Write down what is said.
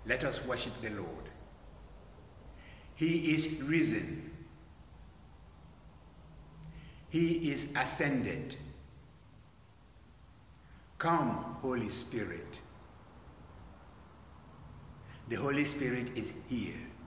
Let us worship the Lord. He is risen. He is ascended. Come, Holy Spirit. The Holy Spirit is here.